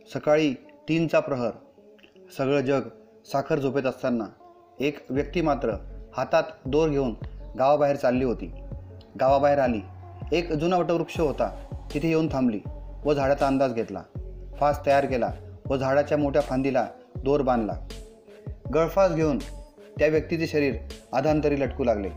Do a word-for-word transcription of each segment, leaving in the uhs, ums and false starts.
सकाळी तीनचा प्रहर. सगळं जग साखर झोपेत असताना एक व्यक्ती मात्र हातात दोर घेऊन गावाबाहेर चालली होती. गावाबाहेर आली. एक जुना वटवृक्ष होता. तिथे येऊन थांबली व झाडाचा अंदाज घेतला. फास तयार केला व झाडाच्या मोठ्या फांदीला दोर बांधला. गळफास घेऊन त्या व्यक्तीचे शरीर अधांतरी लटकू लागले.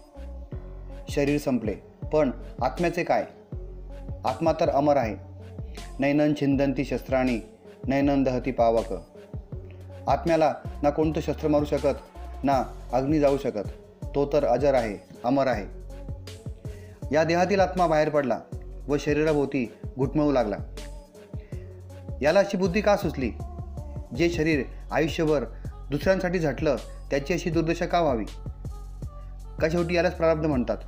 शरीर संपले, पण आत्म्याचे काय? आत्मा तर अमर आहे. नैनन छिंदंती शस्त्राणी नैनन दहती पावक. आत्म्याला ना कोणतं शस्त्र मारू शकत, ना अग्नी जाऊ शकत. तो तर अजर आहे, अमर आहे. या देहातील आत्मा बाहेर पडला व शरीराभोवती घुटमळू लागला. याला अशी बुद्धी का सुचली? जे शरीर आयुष्यभर दुसऱ्यांसाठी झटलं त्याची अशी दुर्दशा का व्हावी? का शेवटी यालाच प्रारब्ध म्हणतात?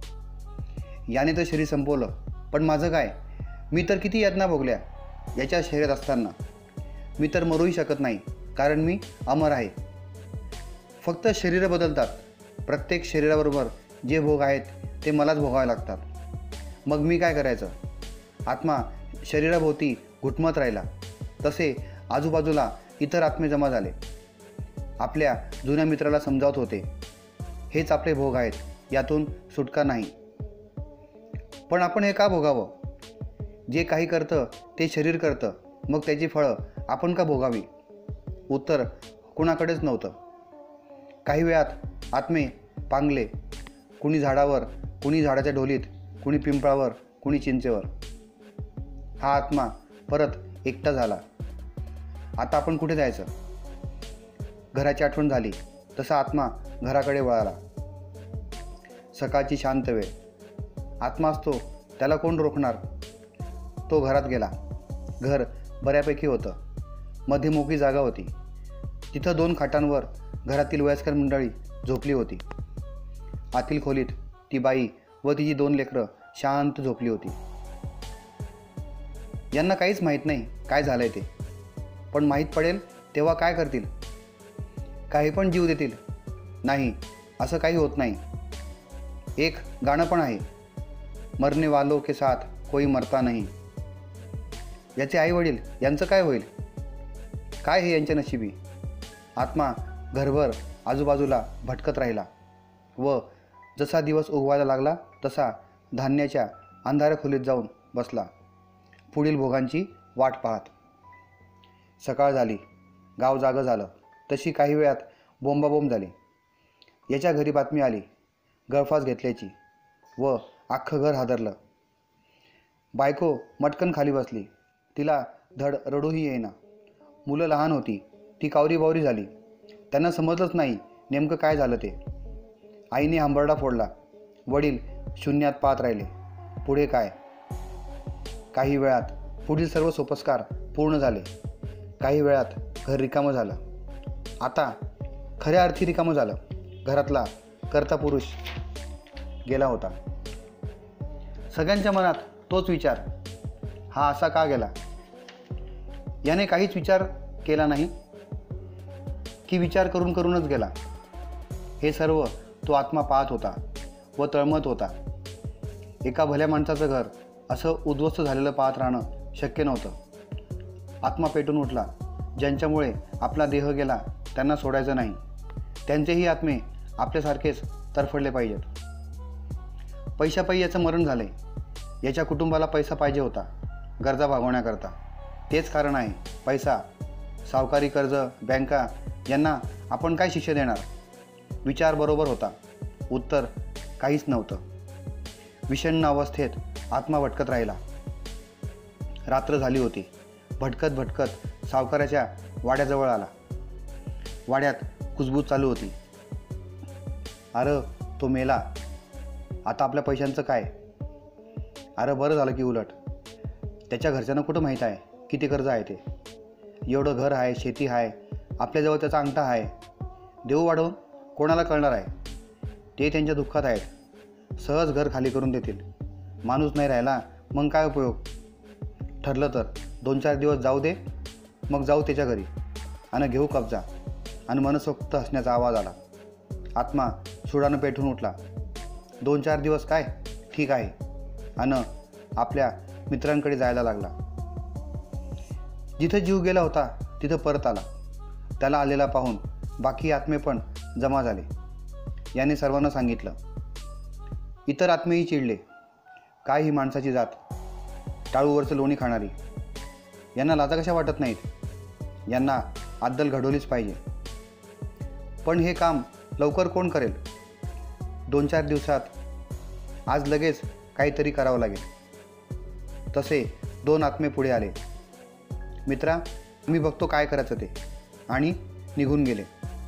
याने तर शरीर संपवलं, पण माझं काय? मी तर किती यातना भोगल्या याच्या शरीरात असताना. मी तर मरूही शकत नाही, कारण मी अमर आहे. फक्त शरीरं बदलतात. प्रत्येक शरीराबरोबर जे भोग आहेत ते मलाच भोगावे लागतात. मग मी काय करायचं? आत्मा शरीराभोवती घुटमत राहिला. तसे आजूबाजूला इतर आत्मे जमा झाले. आपल्या जुन्या मित्राला समजावत होते, हेच आपले भोग आहेत, यातून सुटका नाही. पण आपण हे का भोगावं? जे काही करतं ते शरीर करतं, मग त्याची फळं आपण का भोगावी? उत्तर कुणाकडेच नव्हतं. काही वेळात आत्मे पांगले. कुणी झाडावर, कुणी झाडाच्या ढोलीत, कुणी पिंपळावर, कुणी चिंचेवर. हा आत्मा परत एकटा झाला. आता आपण कुठे जायचं? घराची आठवण झाली तसा आत्मा घराकडे वळाला. सकाळची शांत वेळ. आत्मा असतो त्याला कोण रोखणार? तो घरात गेला. घर बऱ्यापैकी होतं. मध्ये मोकळी जागा होती. तिथं दोन खाटांवर घरातील वयस्कर मंडळी झोपली होती. आतील खोलीत ती बाई व तिची दोन लेकरं शांत झोपली होती. यांना काहीच माहीत नाही काय झालंय ते. पण माहीत पडेल तेव्हा काय करतील? काही पण जीव देतील? नाही, असं काही होत नाही. एक गाणं पण आहे, मरने वालों के साथ कोई मरता नहीं. याचे आई वडील यांचं काय होईल? काय हे यांच्या नशिबी? आत्मा घरभर आजूबाजूला भटकत राहिला व जसा दिवस उगवायला लागला तसा धान्याच्या अंधाऱ्या खोलीत जाऊन बसला, पुढील भोगांची वाट पाहत. सकाळ झाली. गाव जागं झालं. तशी काही वेळात बोंबाबोंब झाली. याच्या घरी बातमी आली गळफास घेतल्याची व अख्खं घर हादरलं. बायको मटकन खाली बसली. तिला धड रडूही येईना. मुलं लहान होती. ती कावरी बावरी झाली. त्यांना समजलंच नाही नेमकं काय झालं ते. आईने हंबरडा फोडला. वडील शून्यात पाहत राहिले. पुढे काय? काही वेळात पुढील सर्व सोपस्कार पूर्ण झाले. काही वेळात घर रिकामं झालं. आता खऱ्या अर्थी रिकामं झालं. घरातला कर्ता पुरुष गेला होता. सगळ्यांच्या मनात तोच विचार, हा असा का गेला? याने काहीच विचार केला नाही की विचार करून करूनच गेला? हे सर्व तो आत्मा पाहत होता व तळमत होता. एका भल्या माणसाचं घर असं उद्ध्वस्त झालेलं पाहत राहणं शक्य नव्हतं. आत्मा पेटून उठला. ज्यांच्यामुळे आपला देह गेला त्यांना सोडायचं नाही. त्यांचेही आत्मे आपल्यासारखेच तरफडले पाहिजेत. पैशापायी याचं मरण झाले. याच्या कुटुंबाला पैसा पाहिजे होता गरजा भागवण्याकरता. तेच कारण आहे पैसा. सावकारी, कर्ज, बँका यांना आपण काय शिक्षा देणार? विचार बरोबर होता. उत्तर काहीच नव्हतं. विषण्ण अवस्थेत आत्मा भटकत राहिला. रात्र झाली होती. भटकत भटकत सावकाराच्या वाड्याजवळ आला. वाड्यात कुजबूज चालू होती. अरे तो मेला, आता आपल्या पैशांचं काय? अरे बरं झालं की उलट. त्याच्या घरच्यांना कुठं माहीत आहे किती कर्ज आहे ते? एवढं घर आहे, शेती आहे, आपल्याजवळ त्याचा अंगठा आहे. देऊ वाढवून कोणाला कळणार आहे? ते त्यांच्या दुःखात आहेत. सहज घर खाली करून देतील. माणूस नाही राहिला मग काय उपयोग? ठरलं तर दोन चार दिवस जाऊ दे, मग जाऊ त्याच्या घरी आणि घेऊ कब्जा. आणि मनसोक्त हसण्याचा आवाज आला. आत्मा सुडानं पेटून उठला. दोन चार दिवस काय, ठीक आहे. आणि आपल्या मित्रांकडे जायला लागला. जिथं जीव गेला होता तिथं परत आला. त्याला आलेला पाहून बाकी आत्मे पण जमा झाले. याने सर्वांना सांगितलं. इतर आत्मेही चिडले. काय ही माणसाची जात, टाळूवरचं लोणी खाणारी. यांना लाजा कशा वाटत नाहीत. यांना अद्दल घडवलीच पाहिजे. पण हे काम लवकर कोण करेल? दोन चार दिवसात, आज लगेच काहीतरी करावं लागेल. तसे दोन आत्मे पुढे आले. मित्रा, मी बघतो काय करायचं ते, आणि निघून गेले.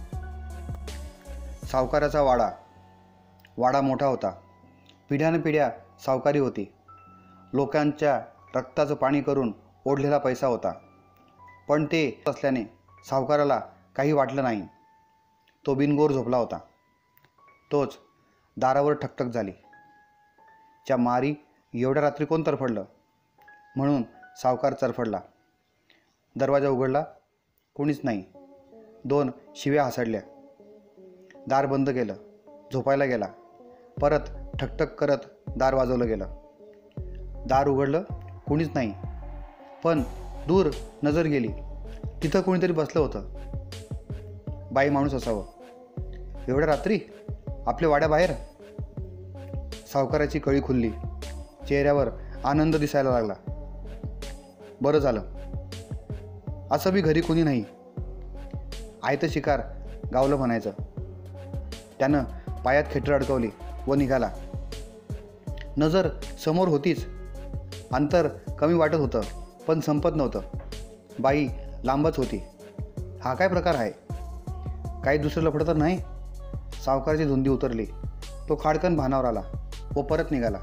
सावकाराचा वाडा. वाडा मोठा होता. पिढ्यानपिढ्या सावकारी होती. लोकांच्या रक्ताचं पाणी करून ओढलेला पैसा होता. पण ते असल्याने सावकाराला काही वाटलं नाही. तो बिनगोर झोपला होता. तोच दारावर ठकठक झाली. च्या मारी, एवढ्या रात्री कोण तरफडलं म्हणून सावकार चरफडला. दरवाजा उघडला. कोणीच नाही. दोन शिव्या हसडल्या. दार बंद केलं. झोपायला गेला. परत ठकठक करत दार वाजवलं गेलं. दार उघडलं. कोणीच नाही. पण दूर नजर गेली. तिथं कोणीतरी बसलं होतं. बाई माणूस असावं. एवढ्या रात्री आपल्या वाड्याबाहेर. सावकाराची कळी खुलली. चेहऱ्यावर आनंद दिसायला लागला. बरं झालं, असं बी घरी कोणी नाही. आयतं शिकार गावलं म्हणायचं. त्यानं पायात खेटर अडकवली व निघाला. नजर समोर होतीच. अंतर कमी वाटत होतं, पण संपत नव्हतं. बाई लांबच होती. हा काय प्रकार आहे? काही दुसरं लफडं तर नाही? सावकाराची धुंदी उतरली. तो खाडकन भानावर आला व परत निघाला.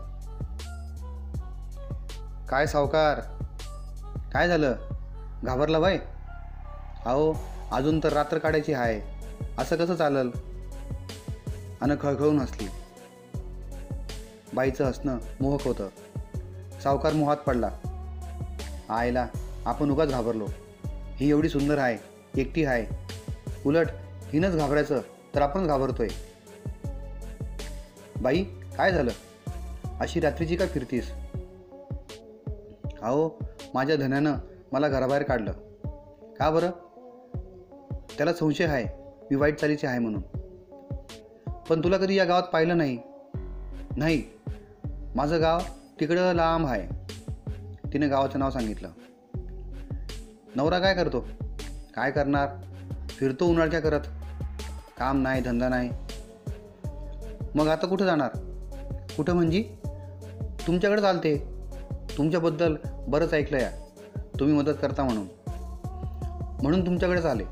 काय सावकार, काय झालं? घाबरला बाय? अहो, अजून तर रात्र काढायची आहे. असं कसं चालल? अन खळखळून हसली. बाईचं हसणं मोहक होतं. सावकार मोहात पडला. आईला, आपण उगाच घाबरलो. ही एवढी सुंदर आहे, एकटी आहे. उलट हिनंच घाबरायचं तर आपण घाबरतोय. बाई, काय झालं? अशी रात्रीची का फिरतीस? अहो, माझ्या धन्यानं मला घराबाहेर काढलं. का बरं? त्याला संशय आहे मी वाईट चालीची आहे म्हणून. पण तुला कधी या गावात पाहिलं नाही. नाही, माझं गाव तिकडं लांब आहे. तिने गावाचं नाव सांगितलं. नवरा काय करतो? काय करणार? फिरतो उन्हाळक्या करत. काम नाही, धंदा नाही. मग आता कुठं जाणार? कुठं म्हणजे? तुमच्याकडे चालते. तुमच्याबद्दल बरंच ऐकलं या. तुम्ही मदत करता म्हणून म्हणून तुमच्याकडेच आले.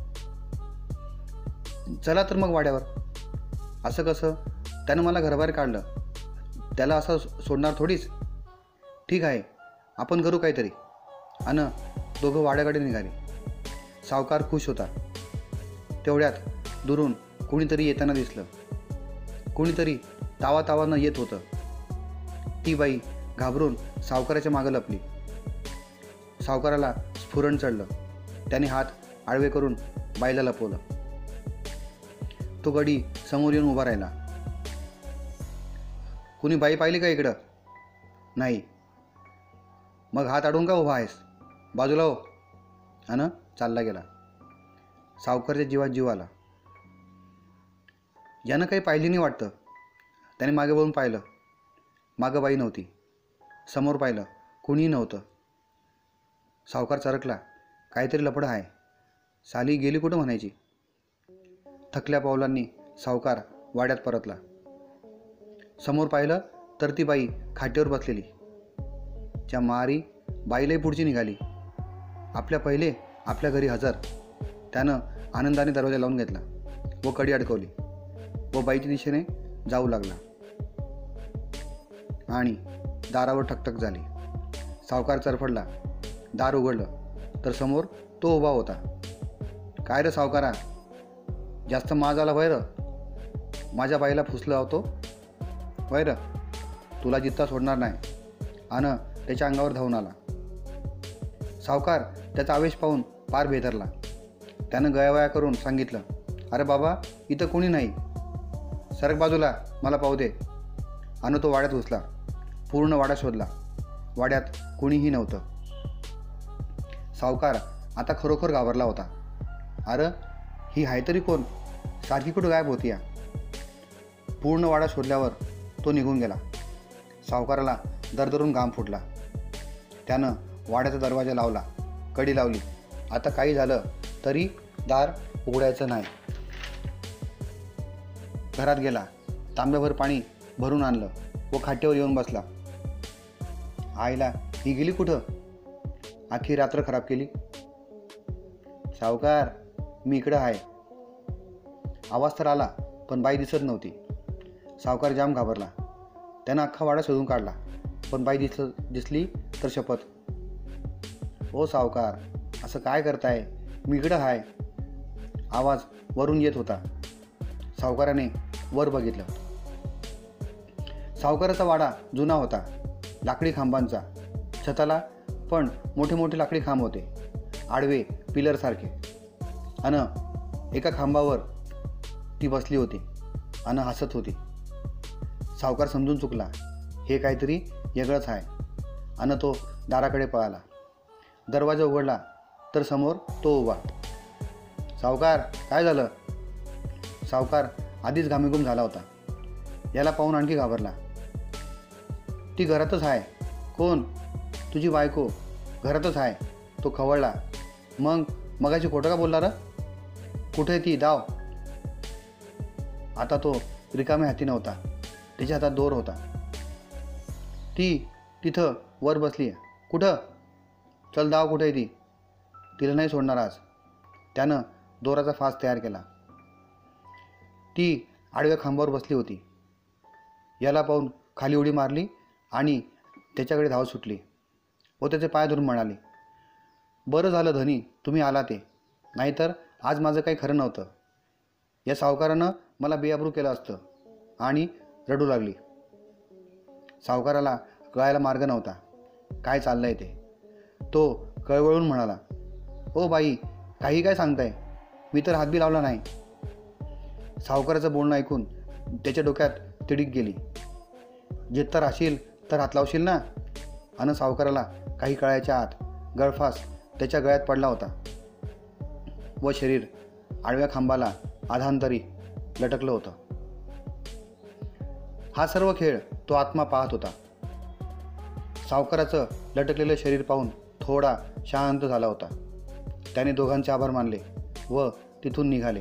चला तर मग वाड्यावर. असं कसं? त्यानं मला घराबाहेर काढलं. त्याला असं सोडणार थोडीच. ठीक आहे, आपण करू काहीतरी. अन दोघं वाड्याकडे निघाले. सावकार खुश होता. तेवढ्यात दुरून कुणीतरी येताना दिसलं. कुणीतरी तावा तावानं येत होतं. ती बाई घाबरून सावकाराच्या मागं लपली. सावकाराला स्फुरण चढलं. त्याने हात आडवे करून बाईला लपवलं. तो गडी समोर येऊन उभा राहिला. कुणी बाई पाहिली का इकडं? नाही. मग हात अडवून का उभा आहेस? बाजूला हो. अन चालला गेला. सावकारच्या जीवात जीव आला. यानं काही पाहिली नाही वाटतं. त्याने मागे वळून पाहिलं. मागं बाई नव्हती. समोर पाहिलं. कुणीही नव्हतं. सावकार चरकला. काहीतरी लफडं आहे. साली गेली कुठं म्हणायची. थकल्या पावलांनी सावकार वाड्यात परतला. समोर पाहिलं तर ती बाई खाटेवर बसलेली. च्या मारी, बाईलाही पुढची निघाली. आपल्या पहिले आपल्या घरी हजर. त्यानं आनंदाने दरवाजा लावून घेतला व कडी अडकवली व बाईच्या दिशेने जाऊ लागला. आणि दारावर ठकठक झाली. सावकार चरफडला. दार उघडलं तर समोर तो उभा होता. काय रे सावकारा, जास्त माज आला वैर? माझ्या बाईला फुसला होतो वैर? तुला जित्ता सोडणार नाही. अन त्याच्या अंगावर धावून आला. सावकार त्याचा आवेश पाहून पार भेदरला. त्यानं गयावया करून सांगितलं, अरे बाबा, इथं कोणी नाही. सरक बाजूला, मला पाहू दे. अन तो वाड्यात घुसला. पूर्ण वाडा शोधला. वाड्यात कुणीही नव्हतं. सावकार आता खरोखर घाबरला होता. अरे ही आहे तरी कोण? सारखी कुठं गायब होती या? पूर्ण वाडा शोधल्यावर तो निघून गेला. सावकाराला दरदरून घाम फुटला. त्यानं वाड्याचा दरवाजा लावला, कडी लावली. आता काही झालं तरी दार उघडायचं नाही. घरात गेला, तांब्याभर पाणी भरून आणलं व खाटेवर येऊन बसला. आईला ही गेली कुठं? आखी रात्र खराब केली. सावकार, मी इकडं आहे. आवाज तर आला पण बाई दिसत नव्हती. सावकार जाम घाबरला. त्यानं अख्खा वाडा शोधून काढला, पण बाई दिस दिसली तर शपथ. ओ सावकार, असं काय करताय? मी इकडं आहे. आवाज वरून येत होता. सावकाराने वर बघितलं. सावकाराचा वाडा जुना होता, लाकडी खांबांचा. छताला पण मोठे मोठे लाकडी खांब होते, आडवे पिलरसारखे. अन एका खांबावर ती बसली होती अन हसत होती. सावकार समजून चुकला, हे काहीतरी वेगळंच आहे. अन तो दाराकडे पळाला. दरवाजा उघडला तर समोर तो उभा. सावकार, काय झालं? सावकार आधीच घामेघूम झाला होता. याला पाहून आणखी घाबरला. ती घरातच आहे. कोण? तुझी बायको घरातच आहे. तो खवळला. मग मगाशी खोटं का बोलला र? कुठे ती? दाव. आता तो रिकाम्या हाती नव्हता. तिच्या हातात दोर होता. ती तिथं वर बसली. कुठं? चल दाव, कुठे आहे ती? तिला नाही सोडणार आज. त्यानं दोराचा फास तयार केला. ती आडव्या खांबावर बसली होती. याला पाहून खाली उडी मारली आणि त्याच्याकडे धाव सुटली व त्याचे पाय धरून म्हणाली, बरं झालं धनी तुम्ही आला ते, नाहीतर आज माझं काही खरं नव्हतं. या सावकारानं मला बेअब्रू केलं असतं. आणि रडू लागली. सावकाराला कळायला मार्ग नव्हता काय चाललंय ते. तो कळवळून म्हणाला, ओ बाई, काही काय सांगताय? मी तर हातबी लावला नाही. सावकाराचं बोलणं ऐकून त्याच्या डोक्यात तिडीक गेली. जिथं राहशील तर हात लावशील ना? अन सावकाराला काही कळायच्या आत गळफास त्याच्या गळ्यात पडला होता व शरीर आडव्या खांबाला आधांतरी लटकलं होतं. हा सर्व खेळ तो आत्मा पाहत होता. सावकाराचं लटकलेलं शरीर पाहून थोडा शांत झाला होता. त्याने दोघांचे आभार मानले व तिथून निघाले.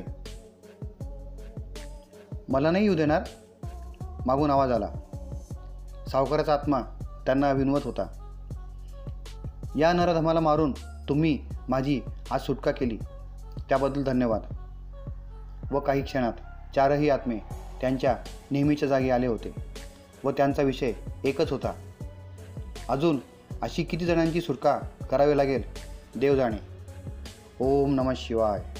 मला नाही येऊ देणार? मागून आवाज आला. सावकाराचा आत्मा त्यांना विनवत होता. या नराधमाला मारून तुम्ही माझी आज सुटका केली, त्याबद्दल धन्यवाद. व काही क्षणात चारही आत्मे त्यांच्या नेहमीच्या जागी आले होते व त्यांचा विषय एकच होता. अजून अशी किती जणांची सुटका करावी लागेल देव जाणे. ओम नमः शिवाय.